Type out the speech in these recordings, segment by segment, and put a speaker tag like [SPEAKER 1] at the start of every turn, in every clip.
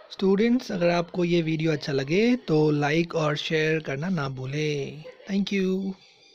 [SPEAKER 1] Students, अगर आपको ये वीडियो अच्छा लगे तो लाइक और शेयर करना ना भूलें। Thank you.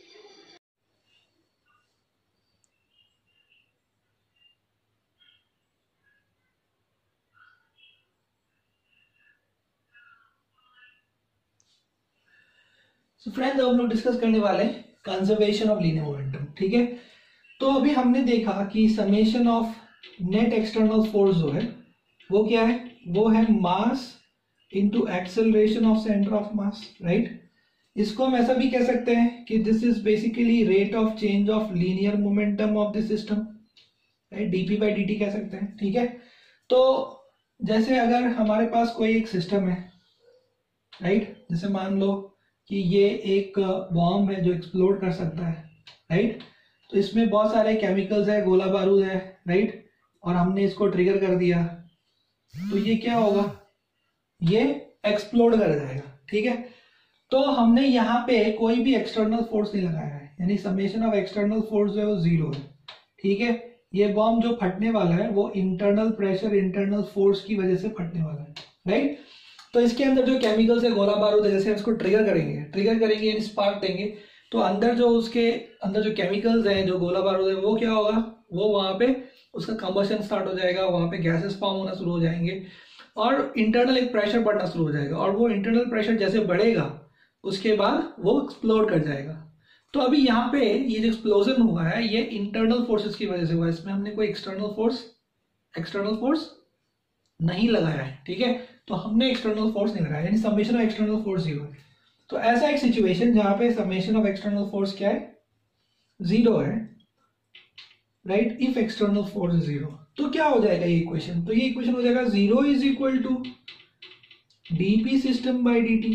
[SPEAKER 1] सो फ्रेंड्स, हम लोग डिस्कस करने वाले हैं कंजर्वेशन ऑफ लीनियर मोमेंटम। ठीक है, तो अभी हमने देखा कि summation of net external force जो है वो क्या है, वो है mass into acceleration of centre of mass. Right, इसको हम ऐसा भी कह सकते हैं कि this is basically rate of change of linear momentum of the system. Right, DP by D T कह सकते हैं। ठीक है, तो जैसे अगर हमारे पास कोई एक सिस्टम है, राइट, जैसे मान लो कि ये एक बॉम्ब है जो एक्सप्लोड कर सकता है। राइट, तो इसमें बहुत सारे केमिकल्स है, गोला बारूद है। राइट, और हमने इसको ट्रिगर कर दिया तो ये क्या होगा, ये एक्सप्लोड कर जाएगा। ठीक है, तो हमने यहाँ पे कोई भी एक्सटर्नल फोर्स नहीं लगाया है, यानी समेशन ऑफ एक्सटर्नल फोर्स जो है वो 0 है। ठीक है, ये बॉम्ब जो फटने वाला है वो इंटरनल प्रेशर, इंटरनल फोर्स की वजह से फटने वाला है। राइट, तो इसके अंदर जो केमिकल्स है, गोला बारूद है, जैसे हम इसको ट्रिगर करेंगे यानी स्पार्क देंगे, तो अंदर जो उसके अंदर जो केमिकल्स हैं, जो गोला बारूद है, वो क्या होगा, वो वहां पे उसका कंबशन स्टार्ट हो जाएगा, वहां पे गैसेस फॉर्म होना शुरू हो जाएंगे और इंटरनल एक प्रेशर बढ़ना शुरू हो जाएगा, और वो इंटरनल प्रेशर जैसे बढ़ेगा उसके बाद वो एक्सप्लोड कर जाएगा। तो अभी यहाँ पे ये जो एक्सप्लोजन हुआ है ये इंटरनल फोर्सेस की वजह से हुआ है, इसमें हमने कोई एक्सटर्नल फोर्स नहीं लगाया है। ठीक है, तो हमने एक्सटर्नल फोर्स नहीं लगाया, यानी समेशन ऑफ एक्सटर्नल फोर्स 0 है। तो ऐसा एक सिचुएशन जहां पे समेशन ऑफ एक्सटर्नल फोर्स क्या है, 0 है। Right, if external force is 0, तो क्या हो जाएगा ये इक्वेशन, तो ये इक्वेशन हो जाएगा 0 is equal to DP system by D.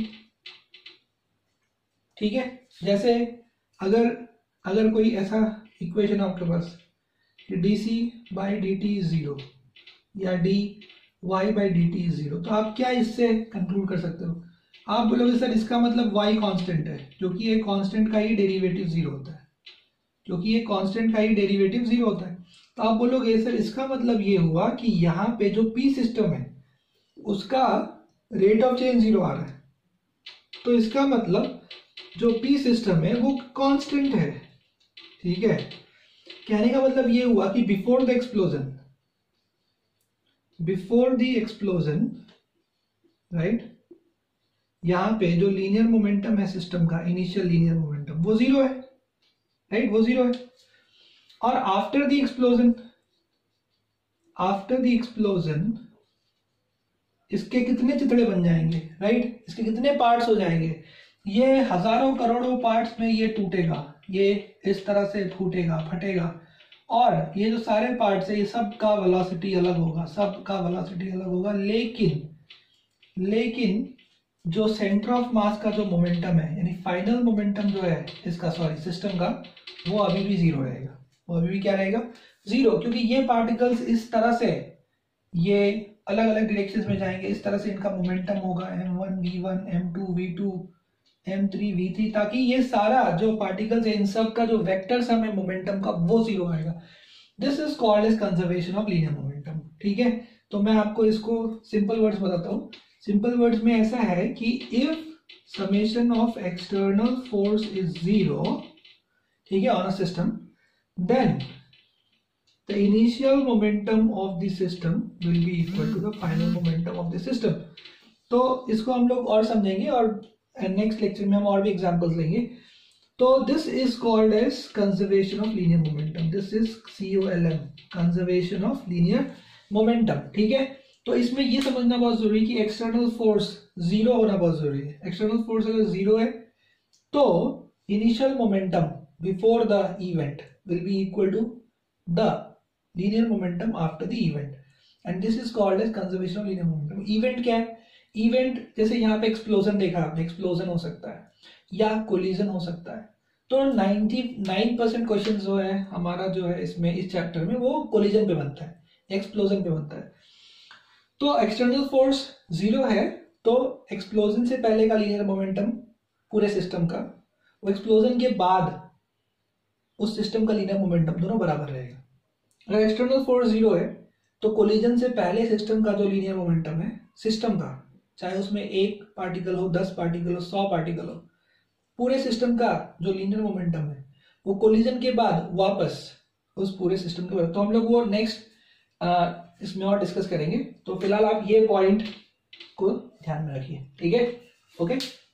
[SPEAKER 1] ठीक है, जैसे अगर कोई ऐसा इक्वेशन आपके पास D C by D T is 0 या D Y by D T is 0, तो आप क्या इससे कंक्लूड कर सकते हो, आप बोलोगे सर इसका मतलब y कांस्टेंट है, क्योंकि ये कांस्टेंट का ही डेरिवेटिव 0 होता है, तो आप बोलोगे सर इसका मतलब ये हुआ कि यहाँ पे जो p सिस्टम है उसका रेट ऑफ चेंज 0 आ रहा है, तो इसका मतलब जो p सिस्टम है वो कांस्टेंट है। ठीक है, कहने का मतलब ये हुआ कि बिफोर द एक्सप्लोजन, राइट, यहां पे जो लीनियर मोमेंटम है सिस्टम का, इनिशियल लीनियर मोमेंटम, वो 0 है। राइट, वो 0 है, और आफ्टर द एक्सप्लोजन इसके कितने चितड़े बन जाएंगे, राइट, इसके कितने पार्ट्स हो जाएंगे, ये हजारों करोड़ों पार्ट्स में ये टूटेगा, ये इस तरह से फूटेगा, फटेगा, और ये जो सारे पार्ट्स है ये सब का वेलोसिटी अलग होगा, लेकिन जो सेंटर ऑफ मास का जो मोमेंटम है, यानी फाइनल मोमेंटम जो है इसका, सिस्टम का, वो अभी भी 0 रहेगा। वो अभी भी क्या रहेगा, 0, क्योंकि ये पार्टिकल्स इस तरह से ये अलग अलग डायरेक्शंस में जाएंगे, इस तरह से इनका मोमेंटम होगा m1 v1 m2 v2 m3 v3, ताकि ये सारा जो पार्टिकल्स है इन सब का जो वेक्टर सम है मोमेंटम का वो 0 आएगा। This is called as conservation of linear momentum. ठीक है, तो मैं आपको इसको सिंपल वर्ड्स बताता हूँ। सिंपल वर्ड्स में ऐसा है कि if summation of external force is 0, ठीक है, on a system, then the initial momentum of the system will be equal to the final momentum of the system। तो इसको हम लोग और समझेंगे और नेक्स्ट लेक्चर में हम और भी एग्जांपल्स लेंगे। तो this is called as conservation of linear momentum, this is COLM, conservation of linear momentum. ठीक है, तो इसमें ये समझना बहुत जरूरी है कि एक्सटर्नल फोर्स 0 होना बहुत जरूरी है। एक्सटर्नल फोर्स अगर 0 है तो initial momentum before the event will be equal to the linear momentum after the event, and this is called as conservation of linear momentum। Event क्या है, इवेंट जैसे यहाँ पे एक्सप्लोजन देखा आपने, एक्सप्लोजन हो सकता है या कोलिजन हो सकता है, तो 99% क्वेश्चन जो है हमारा जो है इसमें इस चैप्टर में वो कोलिजन पे बनता है, एक्सप्लोजन पे बनता है। तो एक्सटर्नल फोर्स 0 है, तो एक्सप्लोजन से पहले का लीनियर मोमेंटम पूरे सिस्टम का, वो एक्सप्लोजन के बाद उस सिस्टम का लीनियर मोमेंटम दोनों बराबर रहेगा। अगर एक्सटर्नल फोर्स 0 है तो कोलिजन से पहले सिस्टम का जो लीनियर मोमेंटम है सिस्टम का, चाहे उसमें 1 पार्टिकल हो, 10 पार्टिकल हो, 100 पार्टिकल हो, पूरे सिस्टम का जो लीनियर मोमेंटम है वो कोलिजन के बाद वापस उस पूरे सिस्टम के बाद, तो हम लोग वो नेक्स्ट इसमें और डिस्कस करेंगे। तो फिलहाल आप ये पॉइंट को ध्यान में रखिए, ठीक है, ओके।